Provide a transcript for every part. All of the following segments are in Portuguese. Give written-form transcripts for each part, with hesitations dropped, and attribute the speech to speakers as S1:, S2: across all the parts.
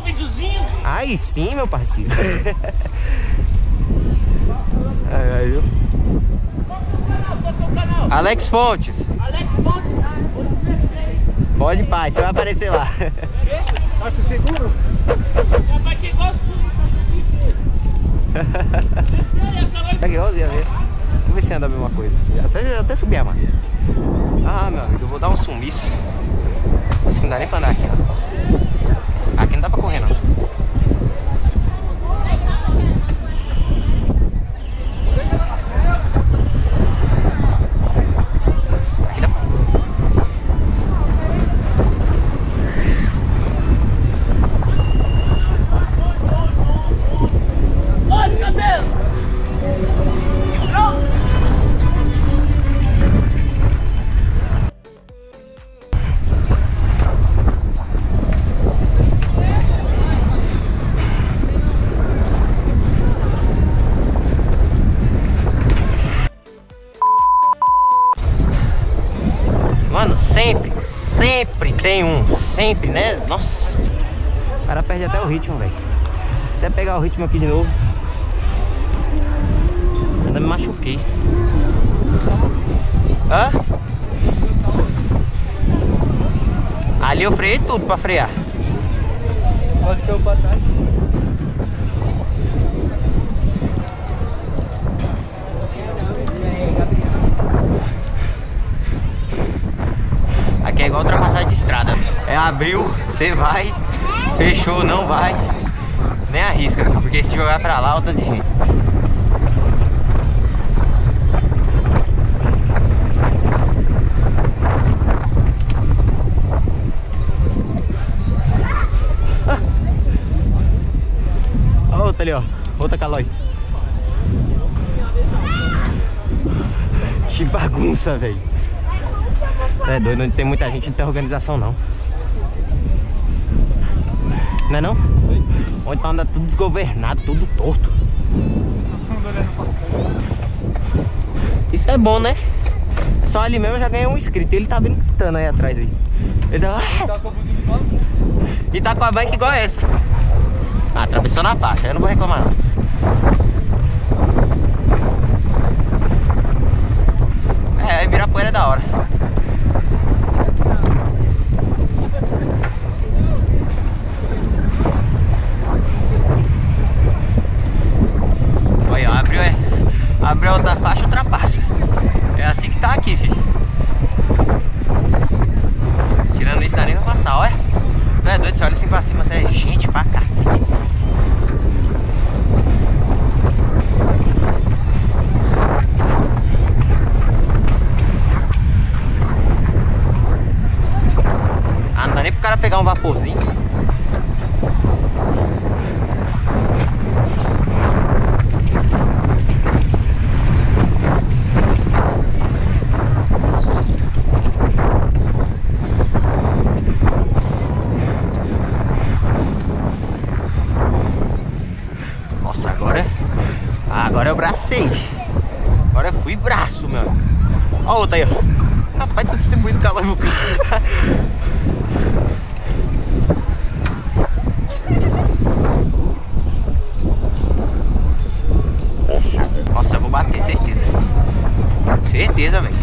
S1: videozinho.
S2: Aí sim, meu parceiro. Aí,
S1: Qual que é o canal?
S2: Alex Fontes.
S1: Alex Fontes.
S2: Pode, pai, você vai aparecer lá.
S3: Tá com seguro?
S1: Vai que gosta
S2: Tá igualzinho mesmo. Vamos ver se anda a mesma coisa. Até subir a massa. Ah, meu amigo, eu vou dar um sumiço. Acho que não dá nem pra andar aqui, ó. Aqui não dá pra correr, não. Aqui dá pra...
S1: Olha o cabelo.
S2: Mano, sempre tem um. Sempre, né? Nossa. O cara perde até o ritmo, velho. Até pegar o ritmo aqui de novo. Ainda me machuquei. Hã? Ali eu freiei tudo pra frear.
S3: Pode cair pra trás.
S2: Aqui é igual ultrapassagem de estrada. É abriu, você vai. Fechou, não vai. Nem arrisca, porque se jogar pra lá, outra de gente. Olha outra ali, ó. Outra calói. Que bagunça, velho. É doido, não tem muita gente, não tem organização não. Não é não? Ou então anda tudo desgovernado, tudo torto. Isso é bom, né? Só ali mesmo eu já ganhei um inscrito. Ele tá vindo gritando aí atrás aí. Ele tá... E tá com a bike igual essa. Ah, atravessou na faixa, eu não vou reclamar não. É, Ibirapuera é da hora. Olha, abriu outra faixa, ultrapassa. É assim que tá aqui, filho. Tirando isso, dá nem pra passar, olha. Não é doido, você olha assim pra cima, você é gente pra cacete. Ah, não dá nem pro cara pegar um vaporzinho. Nossa, agora eu bracei. Agora eu fui braço, meu. Olha a outra aí, ó. Rapaz, tá distribuindo calor no carro. Nossa, eu vou bater, certeza. Certeza, velho.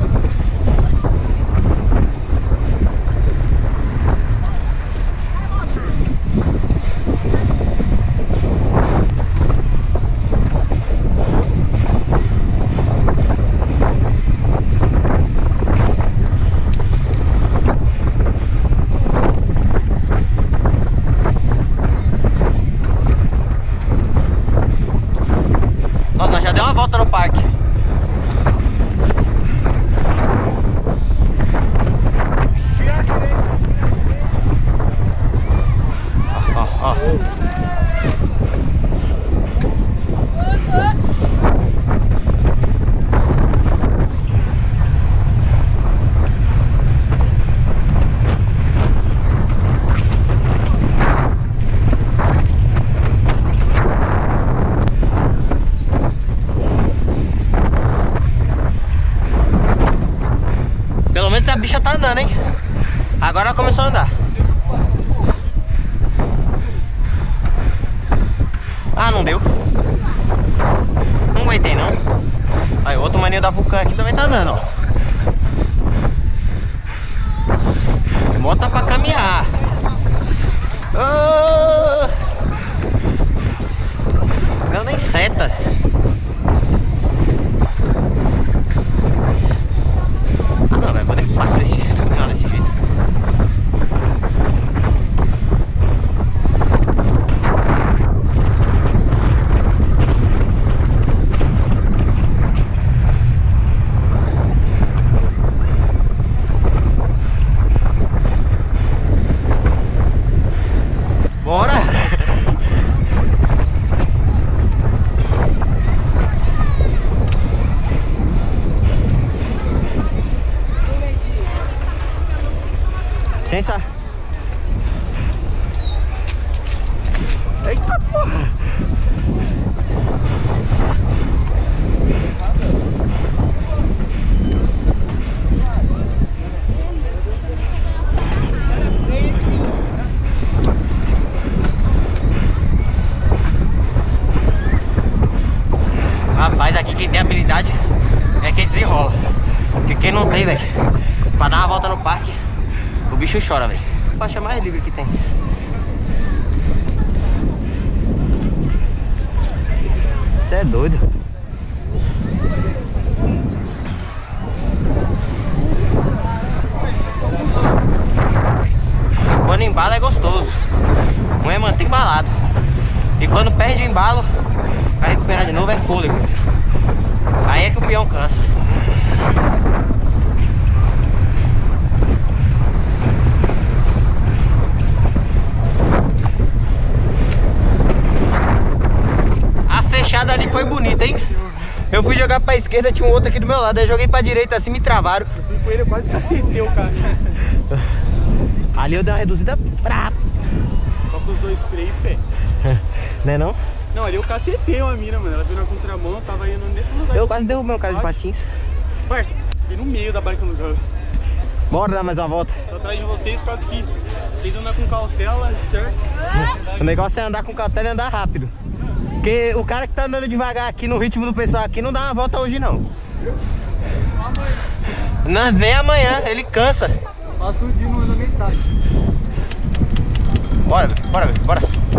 S2: Nossa, nós já deu uma volta no parque. Ó, ó. Pelo menos a bicha tá andando, hein? Agora ela começou a andar. não deu. Não aguentei não. Aí outro maninho da Vulcan aqui também tá andando, ó. Bota pra caminhar. Oh! Não, nem seta. Ah não, vai poder passar desse jeito. Não, desse jeito. Bora! Licença! Eita porra! Rapaz, aqui quem tem habilidade é quem desenrola. Porque quem não tem, velho, pra dar uma volta no parque, o bicho chora, velho. A faixa mais livre que tem. Você é doido. Quando embala é gostoso. Não é manter embalado. E quando perde o embalo, pra recuperar de novo é fôlego. Aí é que o peão cansa. A fechada ali foi bonita, hein? Eu fui jogar pra esquerda, tinha um outro aqui do meu lado. Aí eu joguei pra direita assim, me travaram.
S3: Eu fui com ele, eu quase cacetei o cara.
S2: Ali eu dei uma reduzida pra...
S3: Só com os dois freios, fé.
S2: Né não?
S3: Não, ali eu cacetei uma mina, mano. Ela veio na contramão, tava indo nesse lugar.
S2: Eu quase derrubei um cara de patins.
S3: Parça, vim no meio da bike no lugar.
S2: Bora dar mais uma volta.
S3: Tô atrás de vocês, quase que vocês andam com cautela, certo?
S2: O negócio é andar com cautela e andar rápido. Porque o cara que tá andando devagar aqui no ritmo do pessoal aqui não dá uma volta hoje não. Não, nem amanhã, ele cansa.
S3: Passa o dia não anda metade.
S2: Bora, bora, bora.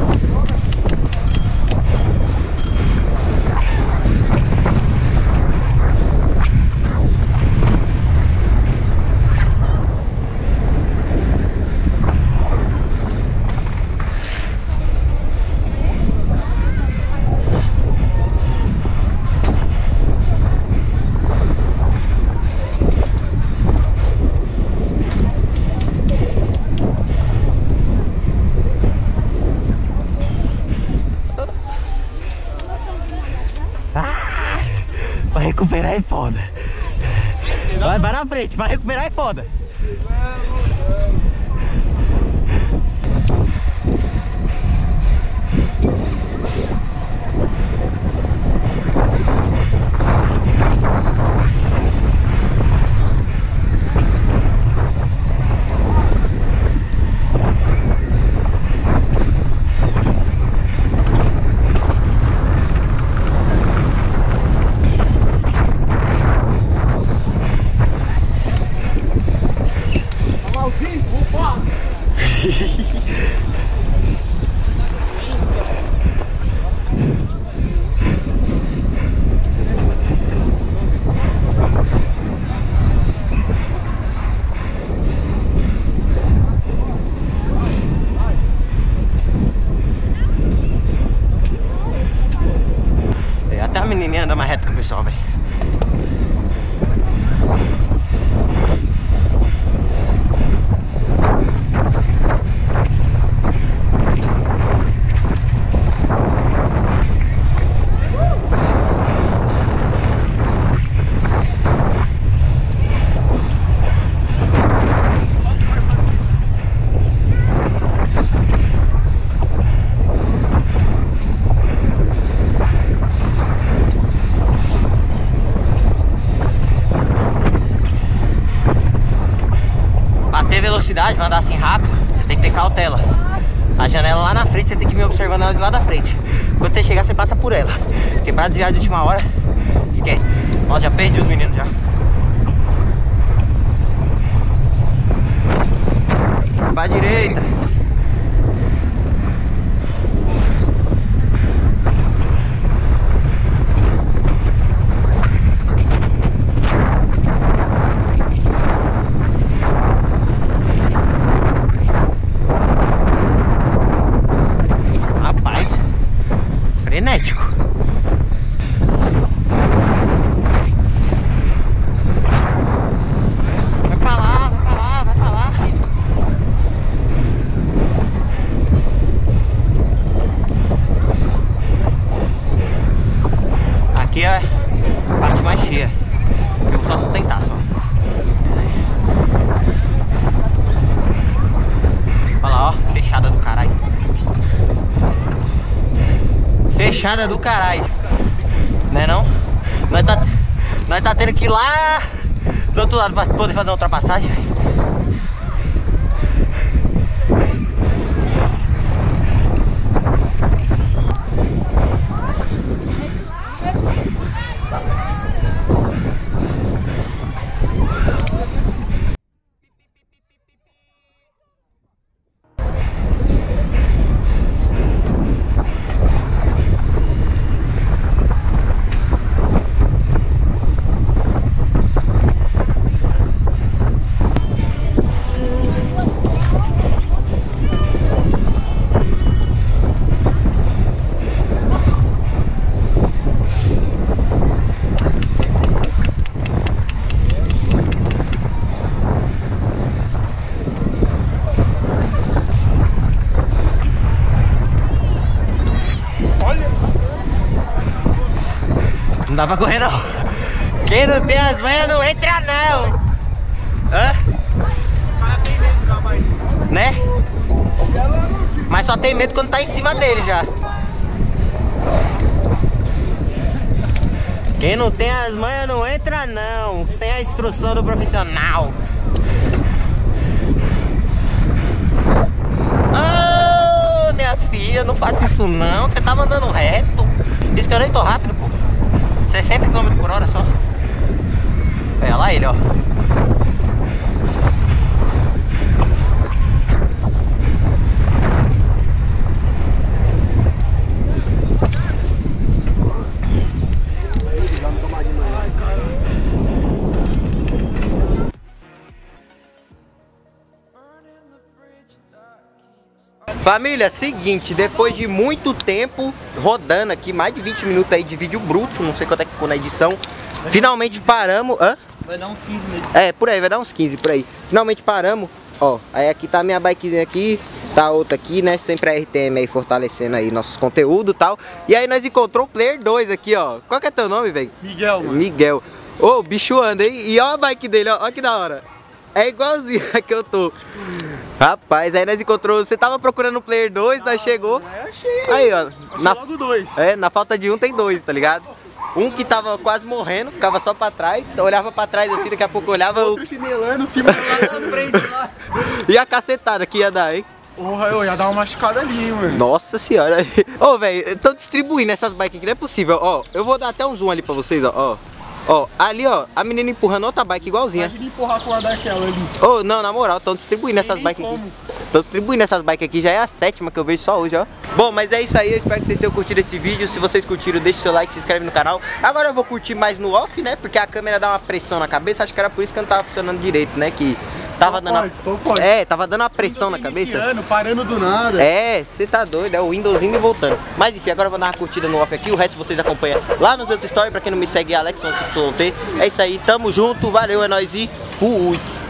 S2: Vai recuperar é foda. Vai na frente, vai recuperar é foda. Até a menininha anda mais reto que o pessoal, velho. Velocidade, vai andar assim rápido, você tem que ter cautela. A janela lá na frente, você tem que vir observando ela de lá da frente. Quando você chegar, você passa por ela. Porque pra desviar de última hora, esquece. Ó, já perdi os meninos já. Pra direita. Rapaz, frenético. Vai pra lá, vai pra lá, vai pra lá. Aqui é a parte mais cheia, que eu vou só sustentar só. Olha lá, ó, fechada do caralho. Fechada do caralho. Né não? Nós tá tendo que ir lá do outro lado pra poder fazer uma ultrapassagem, velho. Não dá pra correr não. Quem não tem as manhas não entra não. Hã? Né? Mas só tem medo quando tá em cima dele já. Quem não tem as manhas não entra não. Sem a instrução do profissional. Oh, minha filha, não faça isso não. Você tava andando reto. Diz que eu nem tô rápido, pô. 60 km por hora só. Olha lá ele, ó. Família, seguinte, depois de muito tempo rodando aqui, mais de 20 minutos aí de vídeo bruto, não sei quanto é que ficou na edição. Finalmente paramos. Hã?
S1: Vai dar uns 15 minutos.
S2: É, por aí, vai dar uns 15 por aí. Finalmente paramos. Ó, aí aqui tá a minha bikezinha aqui, tá outra aqui, né? Sempre a RTM aí fortalecendo aí nossos conteúdos e tal. E aí nós encontramos o Player 2 aqui, ó. Qual que é teu nome, velho?
S3: Miguel, mano.
S2: Miguel. Ô, o bicho anda, hein? E ó a bike dele, ó. Ó que da hora. É igualzinho a que eu tô. Rapaz, aí nós encontramos. Você tava procurando o Player 2, nós chegou.
S3: Achei.
S2: Aí, ó.
S3: Achei logo dois.
S2: É, na falta de um tem dois, tá ligado? Um que tava quase morrendo, ficava só pra trás, olhava pra trás assim, daqui a pouco olhava
S3: Outro chinelando, cima lá na frente lá.
S2: E a cacetada que ia dar, hein?
S3: Porra, eu ia dar uma machucada ali, mano.
S2: Nossa senhora. Ô, velho, estão distribuindo essas bikes aqui, não é possível. Ó, eu vou dar até um zoom ali pra vocês, ó. Ó, ali, ó, a menina empurrando outra bike igualzinha.
S3: Imagina empurrar com a daquela ali.
S2: Ô, não, na moral, estão distribuindo essas bikes aqui. Estão distribuindo essas bikes aqui, já é a 7ª que eu vejo só hoje, ó. Bom, mas é isso aí, eu espero que vocês tenham curtido esse vídeo. Se vocês curtiram, deixa o seu like, se inscreve no canal. Agora eu vou curtir mais no off, né, porque a câmera dá uma pressão na cabeça. Acho que era por isso que não tava funcionando direito, né, que tava dando
S3: só pode.
S2: É, tava dando uma pressão na cabeça.
S3: Parando do nada.
S2: É, você tá doido, é o Windows indo e voltando. Mas enfim, agora eu vou dar uma curtida no off aqui. O resto vocês acompanham lá nos meus stories. Pra quem não me segue, AlexYT. É isso aí, tamo junto, valeu, é nóis e fui!